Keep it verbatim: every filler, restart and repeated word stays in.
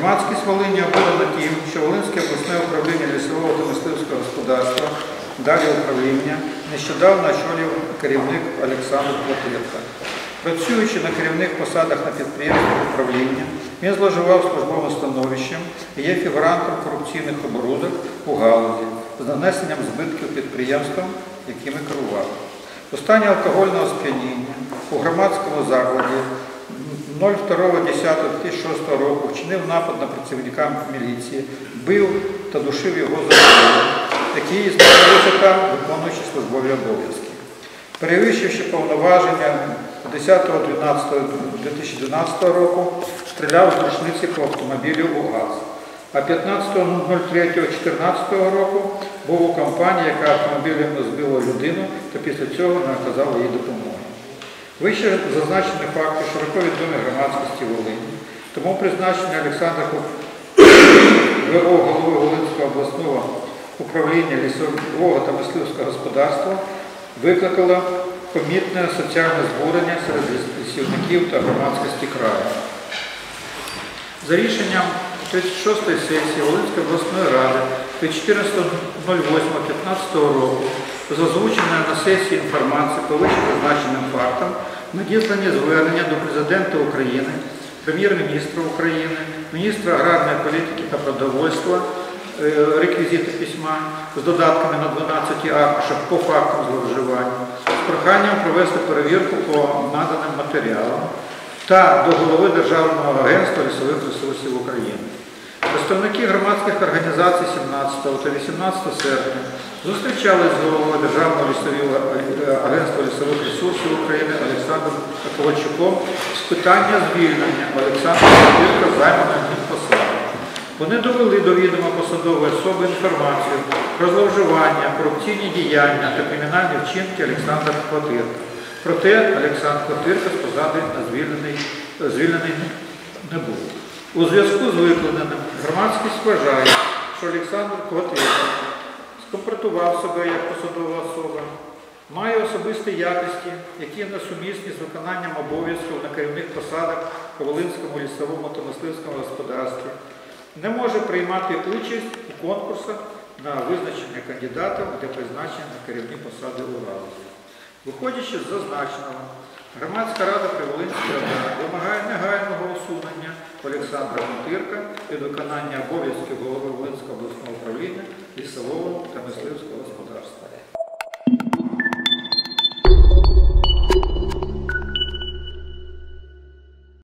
Громадськість Волині обурена тим, що Волинське обласне управління лісового та мисливського господарства, далі управління, нещодавно очолив керівник Олександр Котирка. Працюючи на керівних посадах на підприємствах управління, він зловживав службовим становищем і є фігурантом корупційних оборудок у галузі з нанесенням збитків підприємствам, якими керував. У стані алкогольного сп'яніння у громадському закладі другого десятого дві тисячі шостого року вчинив напад на працівника міліції, бив та душив його за голову, який знаходився там, виконуючи службові обов'язки. Перевищивши повноваження десятого дванадцятого дві тисячі дванадцятого року, стріляв з рушниці по автомобілю УАЗ. А п'ятнадцятого третього дві тисячі чотирнадцятого року був у компанії, яка автомобілем збила людину та після цього не оказала їй допомоги. Вище зазначені факти широко відомі громадськості Волині, тому призначення Олександра В О голови Волинського обласного управління лісового та мисливського господарства викликало помітне соціальне збурення серед лісівників та громадськості краю. За рішенням тридцять шостої сесії Волинської обласної ради від чотирнадцятого восьмого п'ятнадцятого року з озвученою на сесії інформації по вищезазначеним фактам надіслані звернення до Президента України, Прем'єр-міністра України, міністра аграрної політики та продовольства, реквізити письма з додатками на дванадцять аркушах по фактам зловживання, з проханням провести перевірку по наданим матеріалам та до голови Державного агентства лісових ресурсів України. Представники громадських організацій сімнадцятого та вісімнадцятого серпня зустрічались з головою Державного агентства лісових ресурсів України Олександром Ковальчуком з питання звільнення Олександра Котирка з займаної посади. Вони довели до відома посадової особи інформацію про зловживання, корупційні діяння та кримінальні вчинки Олександра Котирка. Проте Олександр Котирка з посади звільнений, звільнений не був. У зв'язку з викладеним громадськість вважає, що Олександр Котирка скомпортував себе як посадова особа, має особисті якості, які несумісні з виконанням обов'язків на керівних посадах по Волинському лісовому та мисливському господарстві, не може приймати участь у конкурсах на визначення кандидатів для призначення на керівні посади у галузі. Виходячи з зазначеного, Громадська рада при Волинській раді вимагає негайного усунення Олександра Котирка від виконання обов'язків голови Волинського обласного управління лісового та мисливського господарства.